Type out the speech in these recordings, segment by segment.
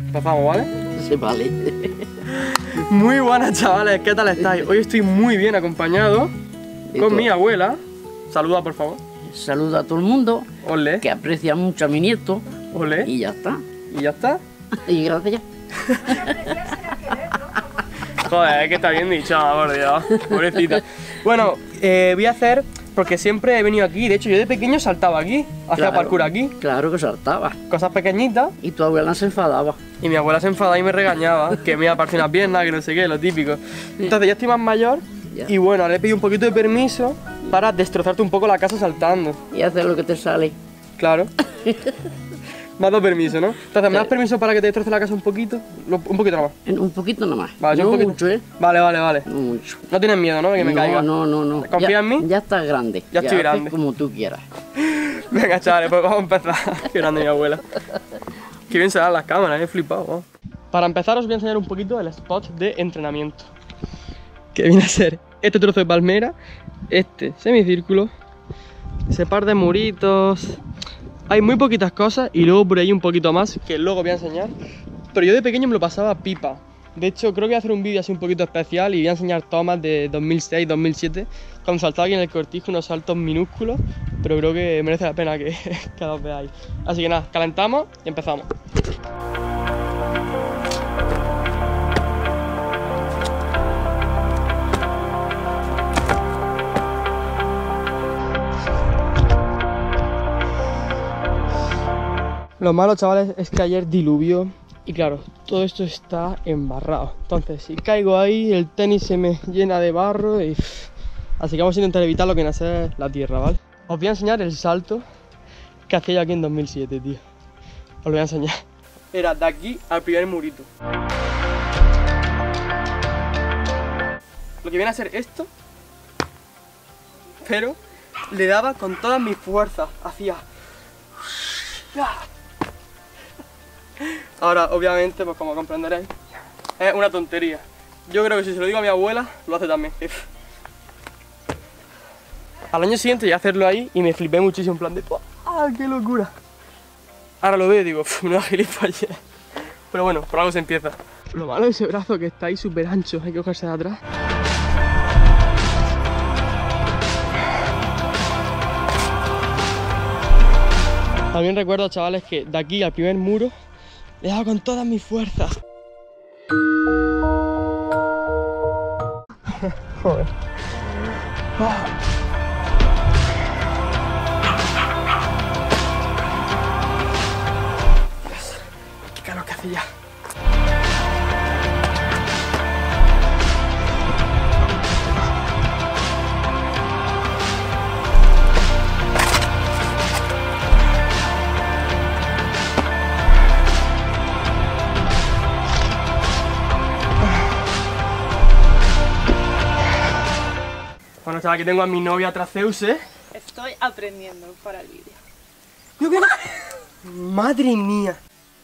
Empezamos, ¿vale? Sí, vale. Muy buenas, chavales, ¿qué tal estáis? Hoy estoy muy bien acompañado con mi abuela. Saluda, por favor. Saluda a todo el mundo. Olé. Que aprecia mucho a mi nieto. Olé. Y ya está. ¿Y ya está? Y gracias. Joder, es que está bien dicho, por Dios. Pobrecita. Bueno, voy a hacer, porque siempre he venido aquí. De hecho, yo de pequeño saltaba aquí, hacía Claro, parkour aquí. Claro que saltaba. Cosas pequeñitas. Y tu abuela se enfadaba. Y mi abuela se enfadaba y me regañaba, que me iba a partir una pierna, que no sé qué, lo típico. Entonces ya estoy más mayor Ya. y bueno, le he pedido un poquito de permiso para destrozarte un poco la casa saltando. Y hacer lo que te sale. Claro. Me has dado permiso, ¿no? Entonces, ¿me das permiso para que te destroce la casa un poquito? Un poquito nada más. Un poquito nada más. Vale, yo No un poquito. mucho, ¿eh? Vale, vale, vale. No mucho. No tienes miedo, ¿no? De que me caiga. No. ¿Confías en mí? Ya estás grande. Ya estoy haces grande. como tú quieras. Venga, chavales, pues vamos a empezar. Qué grande mi abuela. Qué bien se dan las cámaras, he flipado. Vamos. Para empezar os voy a enseñar un poquito el spot de entrenamiento. Que viene a ser este trozo de palmera, este semicírculo, ese par de muritos. Hay muy poquitas cosas y luego por ahí un poquito más, que luego voy a enseñar. Pero yo de pequeño me lo pasaba pipa. De hecho, creo que voy a hacer un vídeo así un poquito especial y voy a enseñar tomas de 2006-2007, cuando saltaba aquí en el cortijo, unos saltos minúsculos, pero creo que merece la pena que los veáis. Así que nada, calentamos y empezamos. Lo malo, chavales, es que ayer diluvió y claro, todo esto está embarrado. Entonces, si caigo ahí, el tenis se me llena de barro y... Así que vamos a intentar evitar lo que nace la tierra, ¿vale? Os voy a enseñar el salto que hacía yo aquí en 2007, tío. Os lo voy a enseñar. Era de aquí al primer murito. Lo que viene a ser esto, pero le daba con todas mis fuerzas. Hacía... Ahora, obviamente, pues como comprenderéis, es una tontería. Yo creo que si se lo digo a mi abuela, lo hace también. Al año siguiente ya hacerlo ahí y me flipé muchísimo en plan de ¡ah, qué locura! Ahora lo veo y digo, me da gilipollas. Pero bueno, por algo se empieza. Lo malo de ese brazo que está ahí súper ancho, hay que cogerse de atrás. También recuerdo, chavales, que de aquí al primer muro le he dado con todas mis fuerzas. Joder. Dios, qué calor que hace ya. Bueno, chaval, aquí tengo a mi novia Traceuse. Estoy aprendiendo para el vídeo. Madre mía.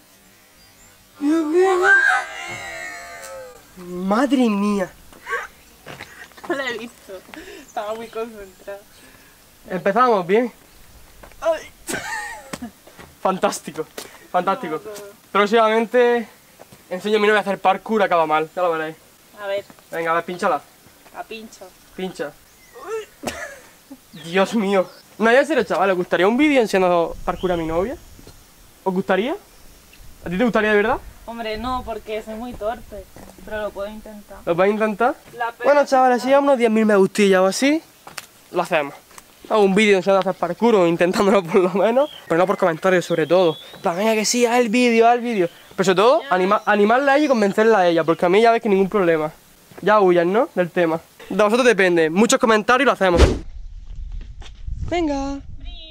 Madre mía. No la he visto. Estaba muy concentrada. Empezamos bien. Fantástico, fantástico. Próximamente enseño a mi novia a hacer parkour, acaba mal, ya lo veréis. A ver, Venga, a ver, pínchala. a pincho. Pincha. Dios mío. No, ya en serio, chaval, ¿os gustaría un vídeo enseñando parkour a mi novia? ¿Os gustaría? ¿A ti te gustaría de verdad? Hombre, no, porque soy muy torpe. Pero lo puedo intentar. ¿Lo vais a intentar? La pena- Bueno, chavales, si a unos 10.000 me gustillas o así, lo hacemos. Hago un vídeo enseñando a hacer parkour o intentándolo por lo menos, pero no por comentarios sobre todo. Pues venga que sí, haz el vídeo, haz el vídeo. Pero sobre todo, animarla a ella y convencerla a ella, porque a mí ya ves que ningún problema. Ya huyan, ¿no? Del tema. De vosotros depende. Muchos comentarios y lo hacemos. Venga.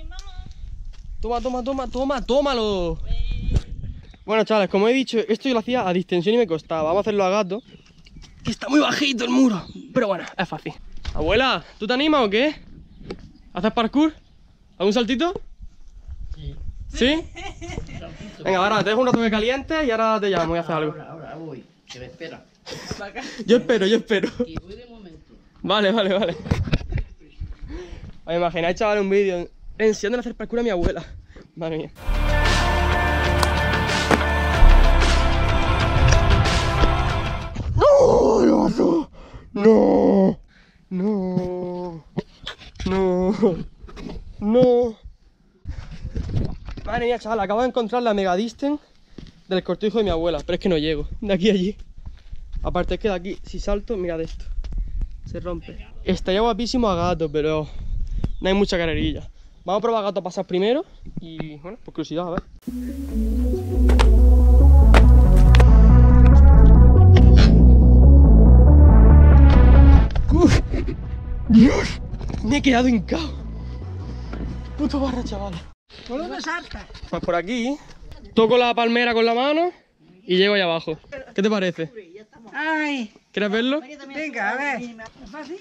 Tómalo. Bueno, chavales, como he dicho, esto yo lo hacía a distensión y me costaba. Vamos a hacerlo a gato. Que está muy bajito el muro. Pero bueno, es fácil. Abuela, ¿tú te animas o qué? ¿Haces parkour? ¿Algún saltito? Sí. ¿Sí? Venga, ahora te dejo un rato que caliente y ahora te llamo, voy a hacer algo. Ahora voy. Que me espera. Yo espero. Y voy de momento. Vale. ¿Os imagináis, chaval, un vídeo enseñándole a hacer parkour a mi abuela? Madre mía. No. No. No. No. Madre mía, chaval, acabo de encontrar la mega distance del cortijo de mi abuela, pero es que no llego. De aquí a allí. Aparte es que de aquí, si salto, mira de esto. Se rompe. Estaría guapísimo a gato, pero no hay mucha carrerilla. Vamos a probar a gato a pasar primero y, bueno, por curiosidad, a ver. ¡Uf! ¡Dios! Me he quedado hincado. Puto barra, chaval. ¿Por dónde saltas? Pues por aquí, toco la palmera con la mano y llego ahí abajo. ¿Qué te parece? Ay, ¿Quieres verlo? venga, a ver. ¿Es fácil?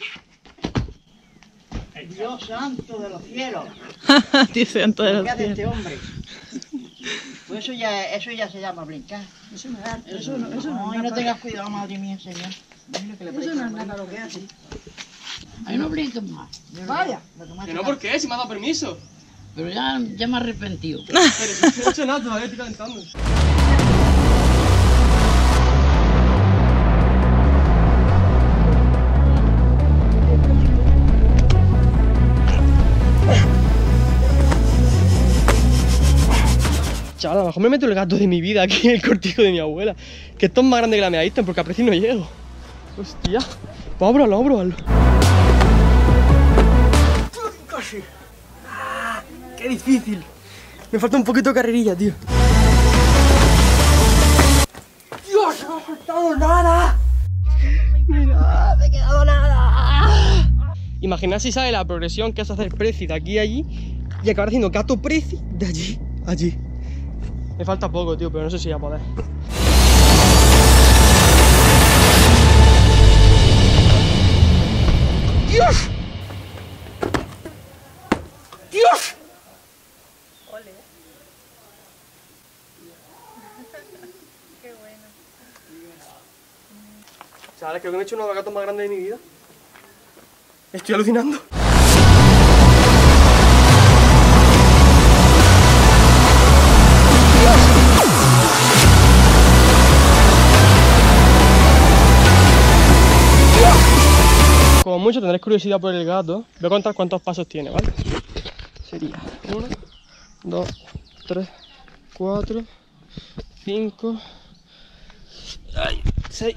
Dios santo de los cielos. Dice santo de ¿Qué hace este hombre? Pues eso ya se llama brincar. Eso no es arte, eso no es No, no tengas cuidado, madre mía, señor. Eso no es nada lo que hace. Ahí no brinques más. Vaya. Que no, ¿por qué? Si me ha dado permiso. Pero ya me he arrepentido. Pero si no he hecho nada, todavía estoy calentando. Chaval, a lo mejor me meto el gato de mi vida aquí en el cortijo de mi abuela. Que esto es más grande que la media distance porque a precio no llego. Hostia. Vamos a probarlo, vamos a probarlo. Casi. ¡Qué difícil! Me falta un poquito de carrerilla, tío. ¡Dios! ¡No me ha faltado nada! ¡Mira! ¡Me he quedado nada! Imaginad si sale la progresión que es hacer preci de aquí a allí y acabar haciendo gato preci de allí a allí. Me falta poco, tío, pero no sé si voy a poder. ¡Dios! ¡Dios! Ole. Qué bueno. Chavales, creo que me he hecho uno de los gatos más grandes de mi vida. Estoy alucinando. Como mucho tendréis curiosidad por el gato. Voy a contar cuántos pasos tiene, ¿vale? Sería 1, 2, 3, 4, 5, 6,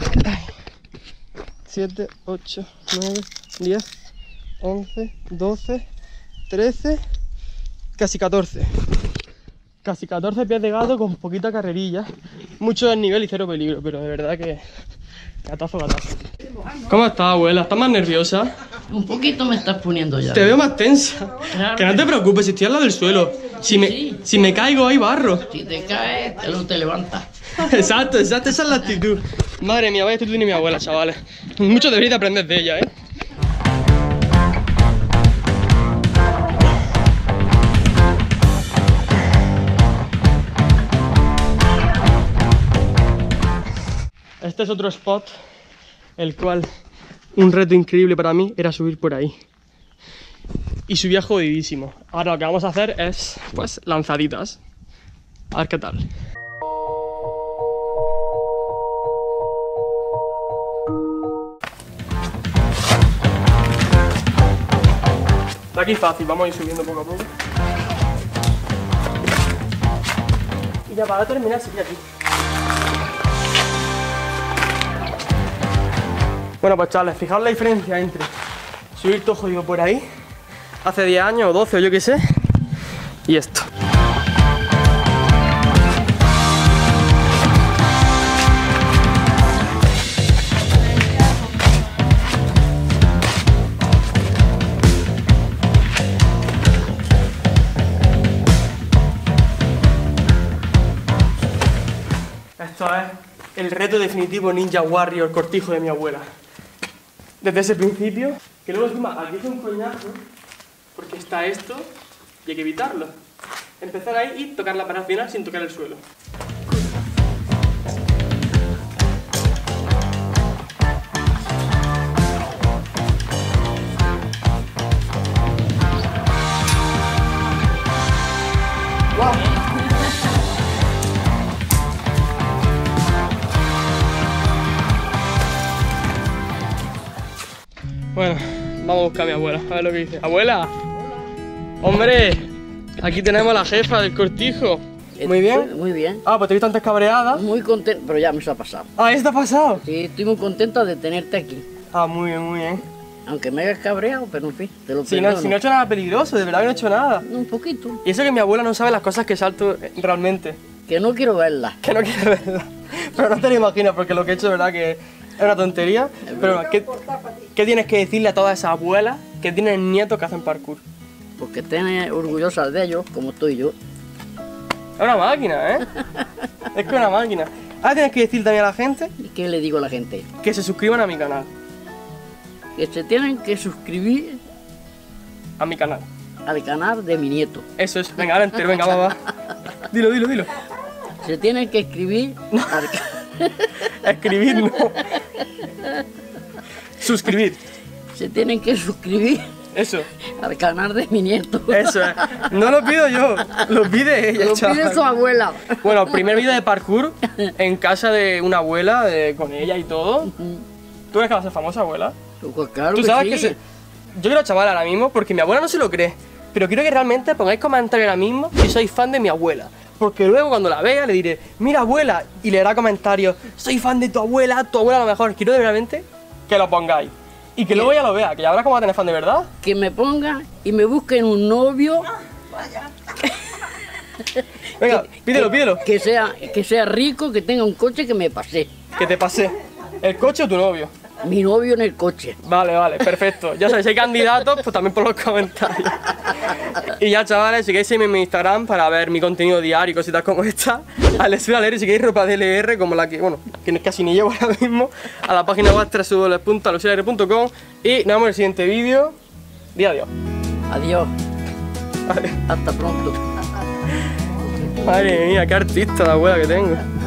7, 8, 9, 10, 11, 12, 13, casi 14. Casi 14 pies de gato con poquita carrerilla. Mucho desnivel y cero peligro, pero de verdad que... Gatazo, gatazo. ¿Cómo estás, abuela? ¿Estás más nerviosa? Un poquito me estás poniendo ya. Te veo más tensa. Claro. Que no te preocupes, si estoy al lado del suelo. Si me caigo hay barro. Si te caes, te levantas. Exacto, esa es la actitud. Madre mía, vaya actitud tiene mi abuela, chavales. Mucho deberéis de aprender de ella, ¿eh? Este es otro spot, el cual un reto increíble para mí era subir por ahí. Y subía jodidísimo. Ahora lo que vamos a hacer es, pues, lanzaditas. A ver qué tal. Está aquí fácil, vamos a ir subiendo poco a poco. Y ya para terminar sería aquí. Bueno, pues chavales, fijaos la diferencia entre subir todo jodido por ahí hace 10 años o 12 o yo qué sé y esto. Esto es el reto definitivo Ninja Warrior cortijo de mi abuela. Desde ese principio, que luego encima aquí es un coñazo, porque está esto y hay que evitarlo. Empezar ahí y tocar la pared final sin tocar el suelo. Bueno, vamos a buscar a mi abuela, a ver lo que dice. ¡Abuela! ¡Hombre! Aquí tenemos a la jefa del cortijo. Muy bien. Muy bien. Ah, pues te he visto antes cabreada. Muy contento, pero ya me se ha pasado. Ah, ¿eso te ha pasado? Sí, estoy muy contenta de tenerte aquí. Ah, muy bien, muy bien. Aunque me hayas cabreado, pero en fin, te lo Si perdono. no he hecho nada peligroso, de verdad que no he hecho nada. Un poquito. Y eso que mi abuela no sabe las cosas que salto realmente. Que no quiero verla. Que no quiere verla. Pero no te lo imaginas, porque lo que he hecho de verdad que es una tontería. Pero bueno, ¿qué tienes que decirle a todas esas abuelas que tienen nietos que hacen parkour? Porque estén orgullosas de ellos, como estoy yo. Es una máquina, ¿eh? Es que es una máquina. Ahora tienes que decir también a la gente ¿Y qué le digo a la gente? que se suscriban a mi canal. Que se tienen que suscribir A mi canal. al canal de mi nieto. Eso es. Venga, ahora entero, venga, va. Dilo, dilo, dilo. Se tienen que escribir al Escribir, no. Suscribir. se tienen que suscribir Eso. al canal de mi nieto. Eso es. No lo pido yo, lo pide ella, Lo chaval. pide su abuela. Bueno, primer vídeo de parkour en casa de una abuela, con ella y todo. ¿Tú crees que va a ser famosa, abuela? Pues claro Tú que sabes sí. que se... Yo quiero chaval ahora mismo porque mi abuela no se lo cree. Pero quiero que realmente pongáis comentarios ahora mismo si sois fan de mi abuela. Porque luego cuando la vea le diré, mira abuela, y le hará comentarios, soy fan de tu abuela a lo mejor. Quiero de realmente que lo pongáis. Y que luego ella lo vea, que ya verás cómo va a tener fan de verdad. Que me ponga y me busquen un novio Venga, pídelo, pídelo. que sea rico, que tenga un coche que me pase. Que te pase. ¿El coche o tu novio? Mi novio en el coche. Vale, vale, perfecto. Ya sabéis, si hay candidatos, pues también por los comentarios. Y ya, chavales, si queréis seguirme en mi Instagram para ver mi contenido diario y cositas como esta, Alexulalr, y si queréis ropa de LR, como la que, bueno, que casi ni llevo ahora mismo, a la página web www.alexulalr.com. Y nos vemos en el siguiente vídeo. Di adiós. Adiós. Vale. Hasta pronto. Madre mía, qué artista la abuela que tengo.